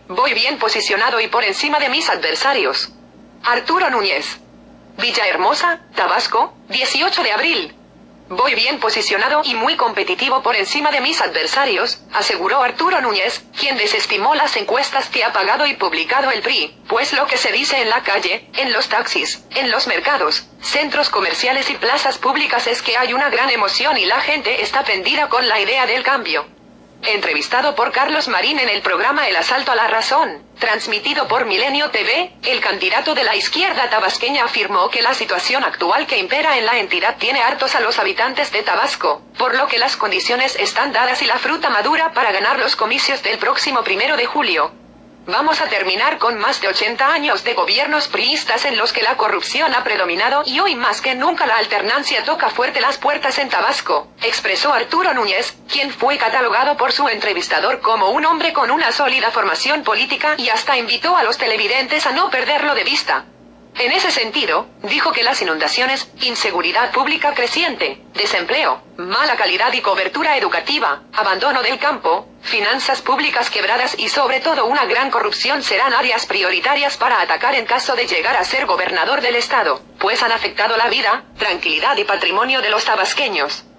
Voy bien posicionado y por encima de mis adversarios. Arturo Núñez. Villahermosa, Tabasco, 18 de abril. Voy bien posicionado y muy competitivo por encima de mis adversarios, aseguró Arturo Núñez, quien desestimó las encuestas que ha pagado y publicado el PRI, pues lo que se dice en la calle, en los taxis, en los mercados, centros comerciales y plazas públicas es que hay una gran emoción y la gente está prendida con la idea del cambio. Entrevistado por Carlos Marín en el programa El Asalto a la Razón, transmitido por Milenio TV, el candidato de la izquierda tabasqueña afirmó que la situación actual que impera en la entidad tiene hartos a los habitantes de Tabasco, por lo que las condiciones están dadas y la fruta madura para ganar los comicios del próximo 1 de julio. Vamos a terminar con más de 80 años de gobiernos priistas en los que la corrupción ha predominado y hoy más que nunca la alternancia toca fuerte las puertas en Tabasco, expresó Arturo Núñez, quien fue catalogado por su entrevistador como un hombre con una sólida formación política y hasta invitó a los televidentes a no perderlo de vista. En ese sentido, dijo que las inundaciones, inseguridad pública creciente, desempleo, mala calidad y cobertura educativa, abandono del campo, finanzas públicas quebradas y sobre todo una gran corrupción serán áreas prioritarias para atacar en caso de llegar a ser gobernador del estado, pues han afectado la vida, tranquilidad y patrimonio de los tabasqueños.